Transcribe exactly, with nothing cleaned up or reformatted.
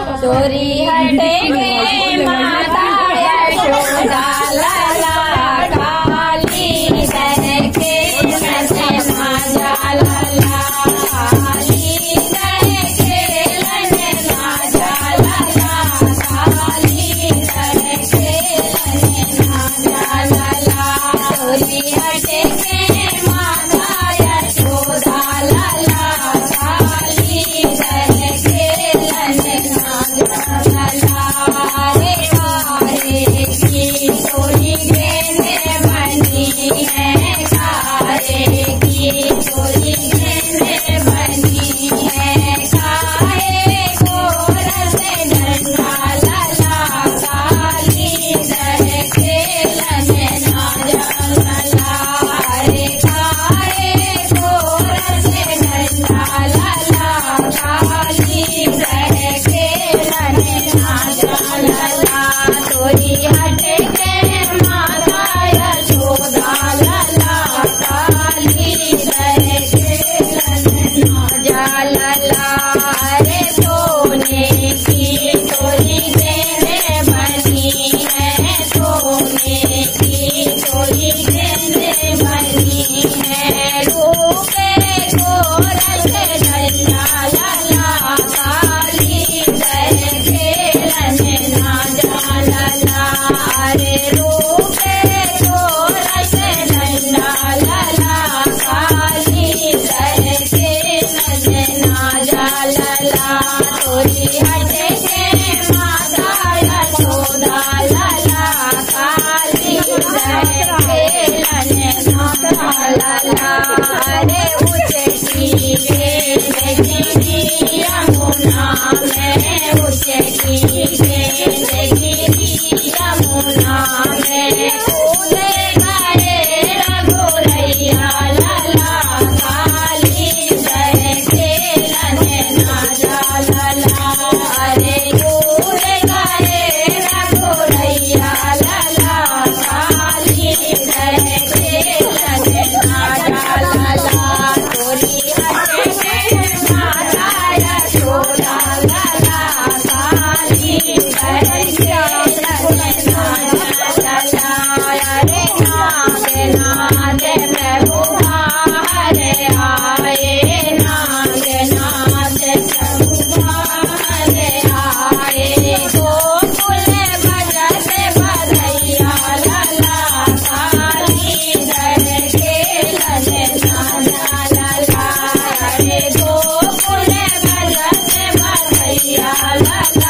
चोरी हटे के माता यशोदा लला काली दर के नैना जाला काली दर के नैना जाला काली दर के नैना जाला चोरी हटे के माता यशोदा लला काली दर के नैना जाला रे कारे की चोरी देने बनी है कारे की चोरी देने बनी है काहे को रस डंडा लला काली दर के नैना जाला रे काहे को रस डंडा लला काली दर के नैना जाला चोरी हटे के माता यशोदा लला काली दर के नैना जाला रे सोने की चोरी देने बनी है सोने की चोरी देने बनी है रूपे को रस डंडा लला काली दर के नैना जाला रे रूपे को रस डंडा लला काली दर के नैना जाला चोरी हटे के माता यशोदा लला काली दर के नैना जाला रे उचकी देखी यमुना में उचकी देखी यमुना में कूदे गए रघुरैया लला काली दर के नैना जाला रे कूदे गए रघुरैया लला काली दर के नैना जाला चोरी हटे के माता यशोदा लला काली दर के नैना जाला रे नाग नाद प्रभु बाहर आए नाग नाद प्रभु बाहर आए गोकुल बजत बधैया लला काली दर के नैना जाला रे गोकुल बजत बधैया लला